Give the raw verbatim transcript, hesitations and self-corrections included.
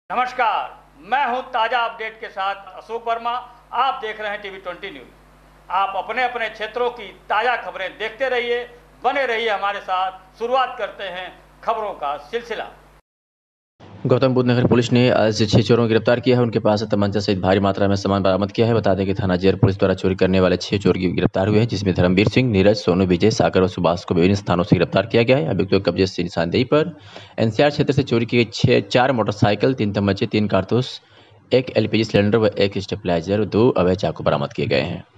नमस्कार, मैं हूं ताजा अपडेट के साथ अशोक वर्मा। आप देख रहे हैं टीवी ट्वेंटी न्यूज। आप अपने अपने क्षेत्रों की ताजा खबरें देखते रहिए, बने रहिए हमारे साथ। शुरुआत करते हैं खबरों का सिलसिला। गौतम बुद्ध नगर पुलिस ने आज छह चोरों को गिरफ्तार किया है। उनके पास से तमंचा सहित भारी मात्रा में सामान बरामद किया है। बता दें कि थाना जेर पुलिस द्वारा चोरी करने वाले छह चोर की गिरफ्तार हुए हैं, जिसमें धर्मवीर सिंह, नीरज, सोनू, विजय, सागर और सुभाष को विभिन्न स्थानों से गिरफ्तार किया गया है। अभियुक्तों के कब्जे से निशानदेही पर एनसीआर क्षेत्र से चोरी की गई छह चार मोटरसाइकिल, तीन तमंचे, तीन कारतूस, एक एलपीजी सिलेंडर व एक स्टेबलाइजर, दो अवैध चाकू बरामद किए गए हैं।